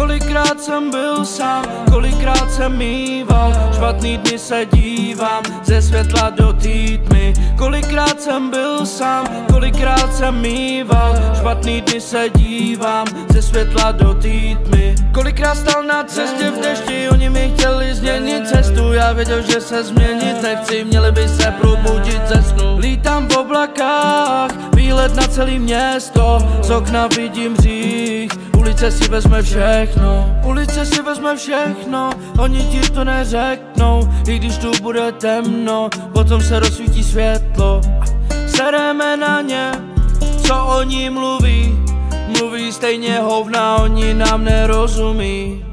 Kolikrát jsem byl sám, kolikrát jsem mýval špatný dny, se dívám ze světla do té tmy. Kolikrát jsem byl sám, kolikrát jsem mýval špatný dny, se dívám ze světla do té tmy. Kolikrát stál na cestě v dešti, oni mi chtěli změnit cestu. Já věděl, že se změnit nechci, měli by se probudit ze snu. Lítám v oblakách, výlet na celý město, z okna vidím řích. Ulice si vezme všechno, ulice si vezme všechno, oni ti to neřeknou, i když tu bude temno, potom se rozsvítí světlo. Sereme na ně, co oni mluví, mluví stejně hovna, oni nám nerozumí.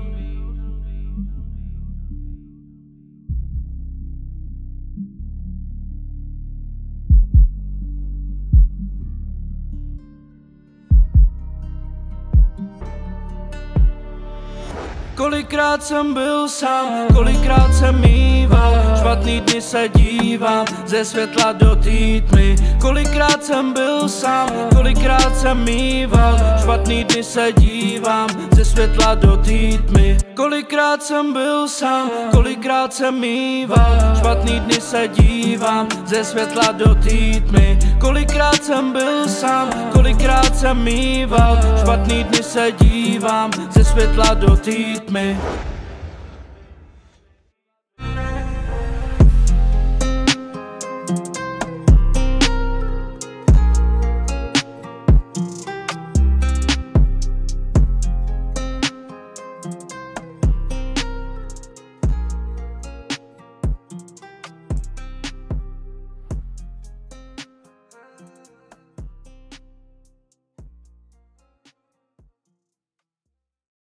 Kolikrát jsem byl sám, kolikrát jsem mýval špatný dny, se dívám ze světla do té tmy. Kolikrát jsem byl sám, kolikrát jsem mýval špatný dny, se dívám ze světla do té tmy. Kolikrát jsem byl sám, kolikrát jsem mýval špatný dny, se dívám ze světla do té tmy. Kolikrát jsem byl sám, kolikrát jsem mýval špatný dny, se dívám ze světla do té tmy.